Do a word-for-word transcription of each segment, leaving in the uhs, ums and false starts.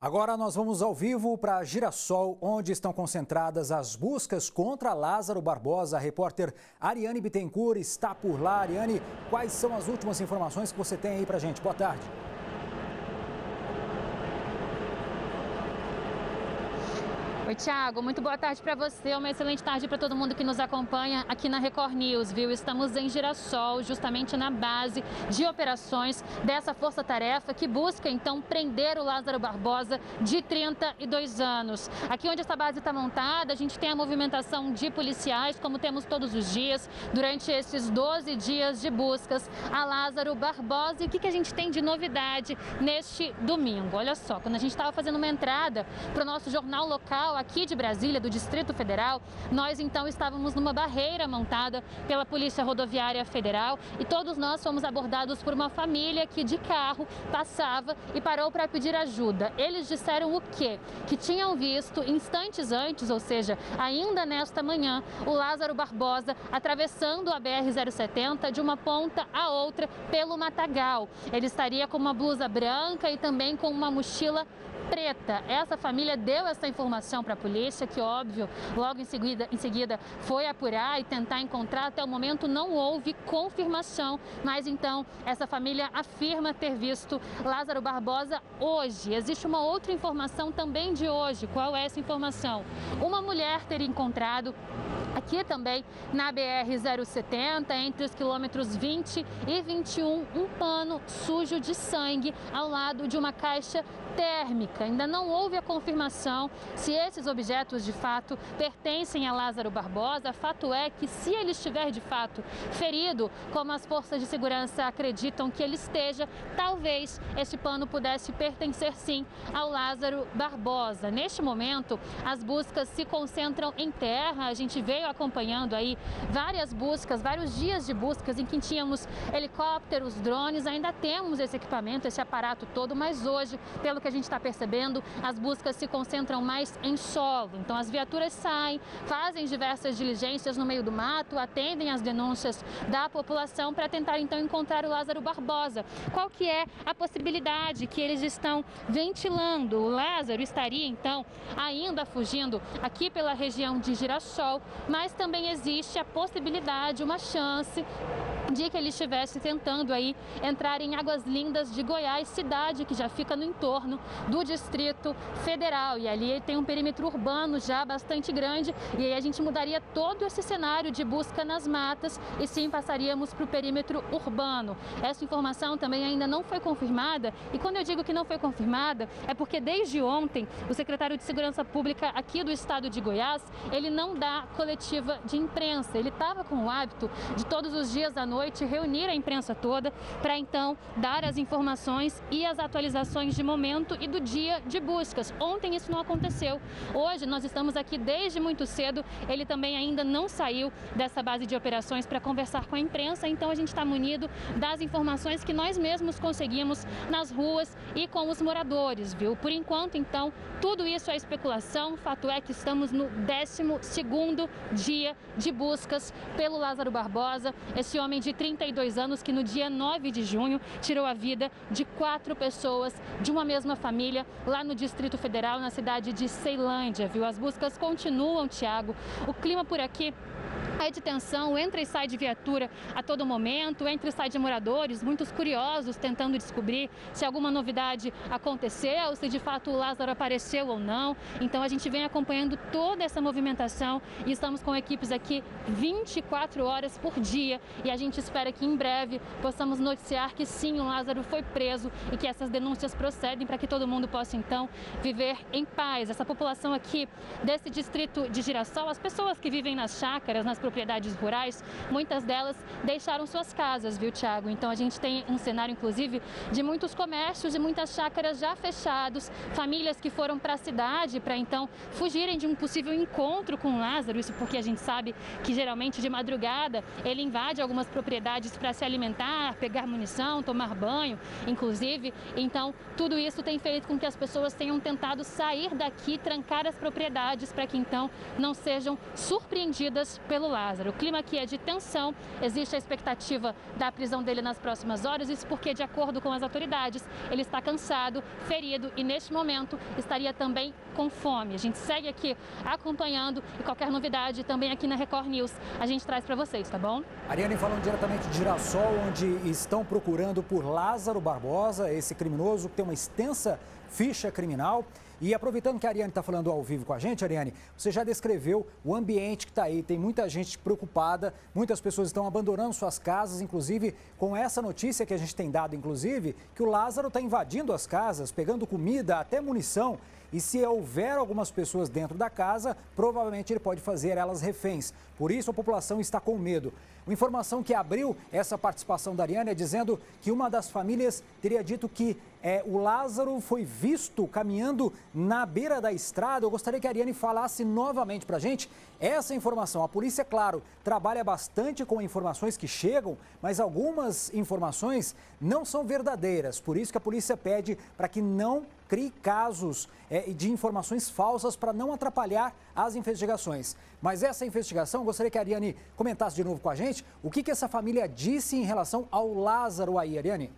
Agora nós vamos ao vivo para Girassol, onde estão concentradas as buscas contra Lázaro Barbosa. A repórter Ariane Bittencourt está por lá. Ariane, quais são as últimas informações que você tem aí para a gente? Boa tarde. Oi, Thiago, muito boa tarde para você, uma excelente tarde para todo mundo que nos acompanha aqui na Record News, viu? Estamos em Girassol, justamente na base de operações dessa força-tarefa que busca, então, prender o Lázaro Barbosa, de trinta e dois anos. Aqui onde essa base está montada, a gente tem a movimentação de policiais, como temos todos os dias, durante esses doze dias de buscas a Lázaro Barbosa. E o que, que a gente tem de novidade neste domingo? Olha só, quando a gente estava fazendo uma entrada para o nosso jornal local, aqui de Brasília, do Distrito Federal, nós então estávamos numa barreira montada pela Polícia Rodoviária Federal e todos nós fomos abordados por uma família que de carro passava e parou para pedir ajuda. Eles disseram o quê? Que tinham visto instantes antes, ou seja, ainda nesta manhã, o Lázaro Barbosa atravessando a B R zero setenta de uma ponta a outra pelo Matagal. Ele estaria com uma blusa branca e também com uma mochila preta. Essa família deu essa informação para a polícia, que óbvio, logo em seguida, em seguida foi apurar e tentar encontrar. Até o momento não houve confirmação, mas então essa família afirma ter visto Lázaro Barbosa hoje. Existe uma outra informação também de hoje. Qual é essa informação? Uma mulher teria encontrado aqui também na B R zero setenta, entre os quilômetros vinte e vinte e um, um pano sujo de sangue ao lado de uma caixa térmica. Ainda não houve a confirmação se esses objetos de fato pertencem a Lázaro Barbosa. Fato é que, se ele estiver de fato ferido, como as forças de segurança acreditam que ele esteja, talvez este pano pudesse pertencer sim ao Lázaro Barbosa. Neste momento, as buscas se concentram em terra. A gente veio acompanhando aí várias buscas, vários dias de buscas em que tínhamos helicópteros, drones. Ainda temos esse equipamento, esse aparato todo, mas hoje, pelo que a gente está percebendo, as buscas se concentram mais em solo. Então as viaturas saem, fazem diversas diligências no meio do mato, atendem às denúncias da população para tentar então encontrar o Lázaro Barbosa. Qual que é a possibilidade que eles estão ventilando? O Lázaro estaria então ainda fugindo aqui pela região de Girassol, mas também existe a possibilidade, uma chance de que ele estivesse tentando aí entrar em Águas Lindas de Goiás, cidade que já fica no entorno do Distrito Federal. E ali tem um perímetro urbano já bastante grande, e aí a gente mudaria todo esse cenário de busca nas matas e sim passaríamos para o perímetro urbano. Essa informação também ainda não foi confirmada, e quando eu digo que não foi confirmada, é porque desde ontem o secretário de Segurança Pública aqui do estado de Goiás, ele não dá coletiva de imprensa. Ele estava com o hábito de todos os dias à noite reunir a imprensa toda para então dar as informações e as atualizações de momento e do dia de buscas. Ontem isso não aconteceu. Hoje nós estamos aqui desde muito cedo. Ele também ainda não saiu dessa base de operações para conversar com a imprensa, então a gente está munido das informações que nós mesmos conseguimos nas ruas e com os moradores, viu? Por enquanto, então, tudo isso é especulação. Fato é que estamos no décimo segundo dia de buscas pelo Lázaro Barbosa, esse homem de trinta e dois anos que no dia nove de junho tirou a vida de quatro pessoas de uma mesma família lá no Distrito Federal, na cidade de Ceilândia, viu? As buscas continuam, Thiago. O clima por aqui é de tensão, entra e sai de viatura a todo momento, entra e sai de moradores, muitos curiosos tentando descobrir se alguma novidade aconteceu, se de fato o Lázaro apareceu ou não. Então a gente vem acompanhando toda essa movimentação e estamos com equipes aqui vinte e quatro horas por dia, e a gente espera que em breve possamos noticiar que sim, o Lázaro foi preso e que essas denúncias procedem para que todo mundo possa então viver em paz. Essa população aqui desse distrito de Girassol, as pessoas que vivem nas chácaras, nas propriedades rurais, muitas delas deixaram suas casas, viu, Thiago? Então a gente tem um cenário, inclusive, de muitos comércios e muitas chácaras já fechados, famílias que foram para a cidade para então fugirem de um possível encontro com o Lázaro. Isso porque a gente sabe que geralmente de madrugada ele invade algumas propriedades para se alimentar, pegar munição, tomar banho, inclusive. Então tudo isso tem feito com que as pessoas tenham tentado sair daqui, trancar as propriedades para que então não sejam surpreendidas pelo Lázaro. Lázaro. O clima aqui é de tensão, existe a expectativa da prisão dele nas próximas horas, isso porque, de acordo com as autoridades, ele está cansado, ferido e, neste momento, estaria também com fome. A gente segue aqui acompanhando e qualquer novidade também aqui na Record News a gente traz para vocês, tá bom? Ariane, falando diretamente de Girassol, onde estão procurando por Lázaro Barbosa, esse criminoso que tem uma extensa ficha criminal. E aproveitando que a Ariane está falando ao vivo com a gente, Ariane, você já descreveu o ambiente que está aí, tem muita gente preocupada, muitas pessoas estão abandonando suas casas, inclusive com essa notícia que a gente tem dado, inclusive, que o Lázaro está invadindo as casas, pegando comida, até munição. E se houver algumas pessoas dentro da casa, provavelmente ele pode fazer elas reféns. Por isso a população está com medo. Uma informação que abriu essa participação da Ariane é dizendo que uma das famílias teria dito que é, o Lázaro foi visto caminhando na beira da estrada. Eu gostaria que a Ariane falasse novamente para a gente essa informação. A polícia, claro, trabalha bastante com informações que chegam, mas algumas informações não são verdadeiras. Por isso que a polícia pede para que não crie casos é, de informações falsas para não atrapalhar as investigações. Mas essa investigação, eu gostaria que a Ariane comentasse de novo com a gente o que, que essa família disse em relação ao Lázaro aí, Ariane.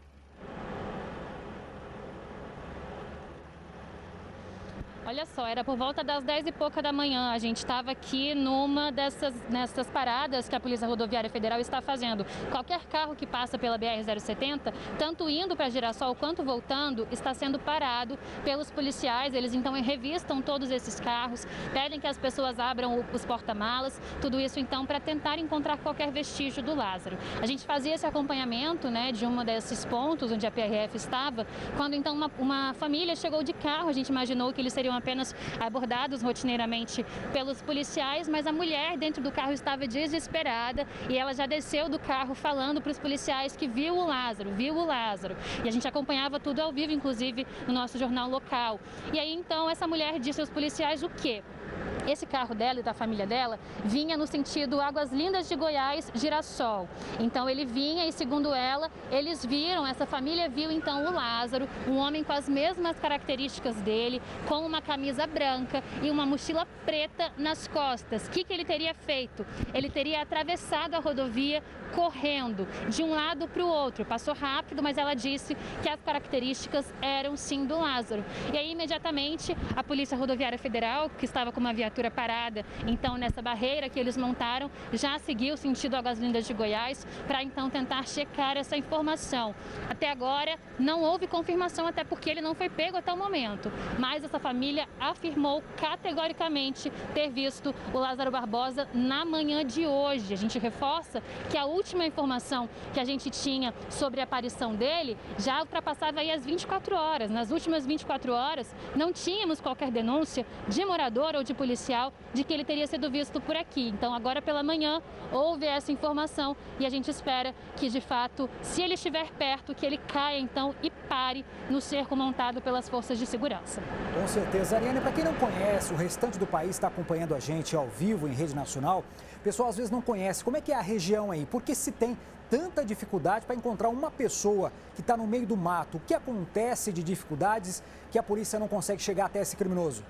Olha só, era por volta das dez e pouca da manhã. A gente estava aqui numa dessas nessas paradas que a Polícia Rodoviária Federal está fazendo. Qualquer carro que passa pela B R zero setenta, tanto indo para Girassol quanto voltando, está sendo parado pelos policiais. Eles então revistam todos esses carros, pedem que as pessoas abram os porta-malas, tudo isso então para tentar encontrar qualquer vestígio do Lázaro. A gente fazia esse acompanhamento, né, de um desses pontos onde a P R F estava, quando então uma, uma família chegou de carro. A gente imaginou que eles seriam apenas abordados rotineiramente pelos policiais, mas a mulher dentro do carro estava desesperada e ela já desceu do carro falando para os policiais que viu o Lázaro, viu o Lázaro. E a gente acompanhava tudo ao vivo, inclusive no nosso jornal local. E aí então essa mulher disse aos policiais o quê? Esse carro dela e da família dela vinha no sentido Águas Lindas de Goiás, Girassol. Então ele vinha e, segundo ela, eles viram, essa família viu então o Lázaro, um homem com as mesmas características dele, com uma camisa branca e uma mochila preta nas costas. O que, que ele teria feito? Ele teria atravessado a rodovia correndo de um lado para o outro. Passou rápido, mas ela disse que as características eram sim do Lázaro. E aí, imediatamente, a Polícia Rodoviária Federal, que estava com uma viatura parada, então nessa barreira que eles montaram, já seguiu sentido Águas Lindas de Goiás para então tentar checar essa informação. Até agora não houve confirmação, até porque ele não foi pego até o momento, mas essa família afirmou categoricamente ter visto o Lázaro Barbosa na manhã de hoje. A gente reforça que a última informação que a gente tinha sobre a aparição dele já ultrapassava aí as vinte e quatro horas. Nas últimas vinte e quatro horas não tínhamos qualquer denúncia de morador ou de policial de que ele teria sido visto por aqui. Então agora pela manhã houve essa informação e a gente espera que de fato, se ele estiver perto, que ele caia então e pare no cerco montado pelas forças de segurança. Com certeza. Ariane, para quem não conhece, o restante do país está acompanhando a gente ao vivo em rede nacional. O pessoal às vezes não conhece. Como é que é a região aí? Por que se tem tanta dificuldade para encontrar uma pessoa que está no meio do mato? O que acontece de dificuldades que a polícia não consegue chegar até esse criminoso?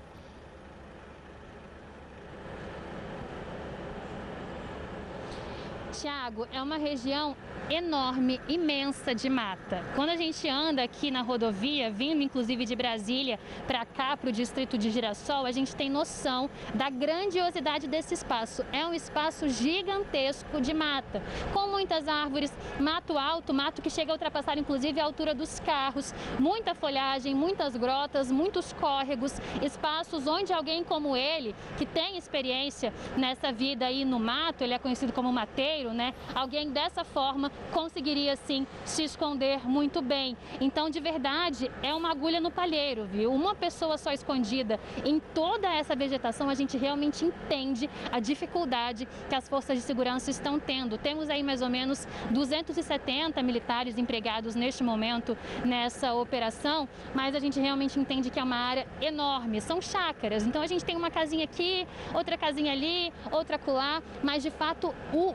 Tiago, é uma região enorme, imensa de mata. Quando a gente anda aqui na rodovia, vindo inclusive de Brasília para cá, para o distrito de Girassol, a gente tem noção da grandiosidade desse espaço. É um espaço gigantesco de mata, com muitas árvores, mato alto, mato que chega a ultrapassar inclusive a altura dos carros, muita folhagem, muitas grotas, muitos córregos, espaços onde alguém como ele, que tem experiência nessa vida aí no mato, ele é conhecido como mateiro, né? Alguém dessa forma conseguiria sim se esconder muito bem. Então, de verdade, é uma agulha no palheiro, viu? Uma pessoa só escondida em toda essa vegetação, a gente realmente entende a dificuldade que as forças de segurança estão tendo. Temos aí mais ou menos duzentos e setenta militares empregados neste momento nessa operação, mas a gente realmente entende que é uma área enorme, são chácaras. Então a gente tem uma casinha aqui, outra casinha ali, outra acolá, mas de fato o, o verde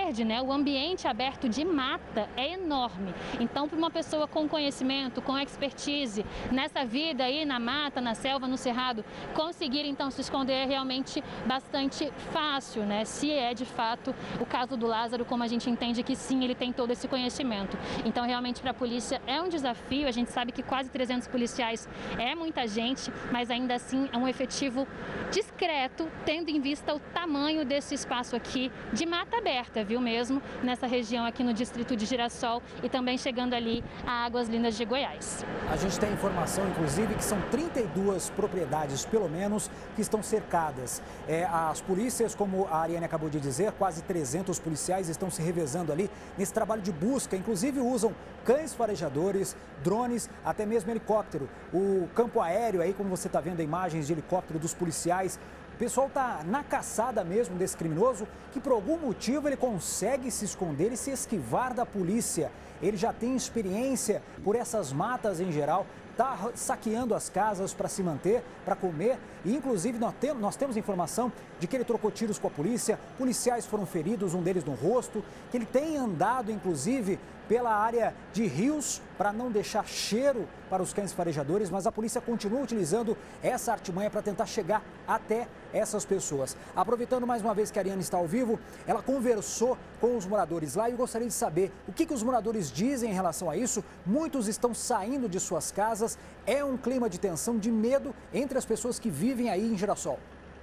verde, né, o ambiente aberto de mata é enorme. Então, para uma pessoa com conhecimento, com expertise, nessa vida aí na mata, na selva, no cerrado, conseguir então se esconder é realmente bastante fácil, né? Se é de fato o caso do Lázaro, como a gente entende que sim, ele tem todo esse conhecimento. Então, realmente para a polícia é um desafio. A gente sabe que quase trezentos policiais é muita gente, mas ainda assim é um efetivo discreto, tendo em vista o tamanho desse espaço aqui de mata aberta, viu mesmo, nessa região aqui no distrito de Girassol e também chegando ali a Águas Lindas de Goiás. A gente tem informação, inclusive, que são trinta e duas propriedades, pelo menos, que estão cercadas. É, as polícias, como a Ariane acabou de dizer, quase trezentos policiais estão se revezando ali nesse trabalho de busca, inclusive usam cães farejadores, drones, até mesmo helicóptero. O campo aéreo aí, como você está vendo, imagens de helicóptero dos policiais. O pessoal está na caçada mesmo desse criminoso, que por algum motivo ele consegue se esconder e se esquivar da polícia. Ele já tem experiência por essas matas em geral, está saqueando as casas para se manter, para comer. E inclusive nós temos, nós temos informação de que ele trocou tiros com a polícia, policiais foram feridos, um deles no rosto, que ele tem andado inclusive pela área de rios para não deixar cheiro para os cães farejadores, mas a polícia continua utilizando essa artimanha para tentar chegar até essas pessoas. Aproveitando mais uma vez que a Ariane está ao vivo, ela conversou com os moradores lá e eu gostaria de saber o que, que os moradores dizem em relação a isso. Muitos estão saindo de suas casas, é um clima de tensão, de medo entre as pessoas que vivem aí em Girassol.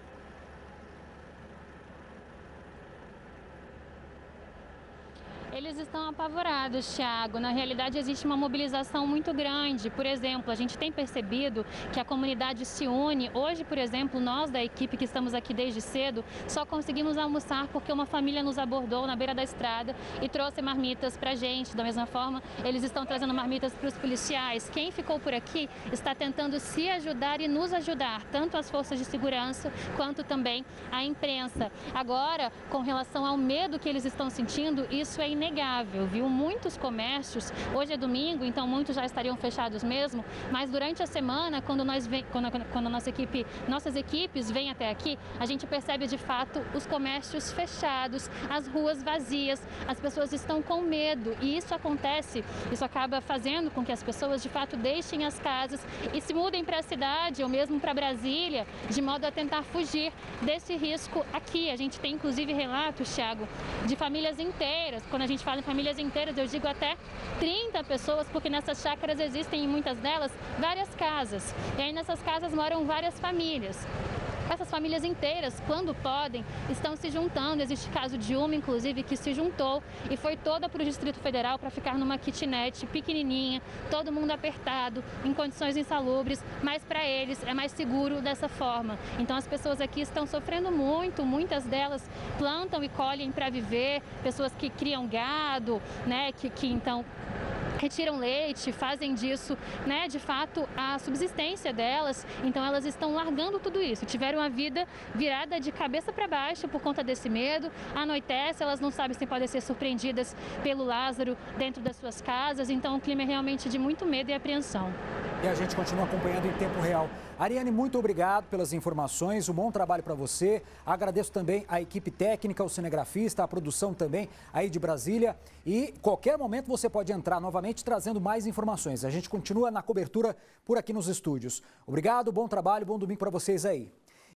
Eles estão apavorados, Thiago. Na realidade, existe uma mobilização muito grande. Por exemplo, a gente tem percebido que a comunidade se une. Hoje, por exemplo, nós da equipe que estamos aqui desde cedo, só conseguimos almoçar porque uma família nos abordou na beira da estrada e trouxe marmitas para a gente. Da mesma forma, eles estão trazendo marmitas para os policiais. Quem ficou por aqui está tentando se ajudar e nos ajudar, tanto as forças de segurança quanto também a imprensa. Agora, com relação ao medo que eles estão sentindo, isso é inegável. Inegável, viu? Muitos comércios, hoje é domingo, então muitos já estariam fechados mesmo, mas durante a semana, quando, nós vem, quando, quando a nossa equipe, nossas equipes vêm até aqui, a gente percebe de fato os comércios fechados, as ruas vazias, as pessoas estão com medo e isso acontece, isso acaba fazendo com que as pessoas de fato deixem as casas e se mudem para a cidade ou mesmo para Brasília, de modo a tentar fugir desse risco aqui. A gente tem inclusive relatos, Thiago, de famílias inteiras, quando a gente fala em famílias inteiras, eu digo até trinta pessoas, porque nessas chácaras existem, em muitas delas, várias casas. E aí nessas casas moram várias famílias. Essas famílias inteiras, quando podem, estão se juntando. Existe caso de uma, inclusive, que se juntou e foi toda para o Distrito Federal para ficar numa kitnet pequenininha, todo mundo apertado, em condições insalubres, mas para eles é mais seguro dessa forma. Então as pessoas aqui estão sofrendo muito, muitas delas plantam e colhem para viver, pessoas que criam gado, né, que, que então retiram leite, fazem disso, né, de fato, a subsistência delas. Então elas estão largando tudo isso, tiveram a vida virada de cabeça para baixo por conta desse medo. Anoitece, elas não sabem se podem ser surpreendidas pelo Lázaro dentro das suas casas. Então o clima é realmente de muito medo e apreensão. E a gente continua acompanhando em tempo real. Ariane, muito obrigado pelas informações, um bom trabalho para você. Agradeço também a equipe técnica, o cinegrafista, a produção também aí de Brasília. E qualquer momento você pode entrar novamente trazendo mais informações. A gente continua na cobertura por aqui nos estúdios. Obrigado, bom trabalho, bom domingo para vocês aí.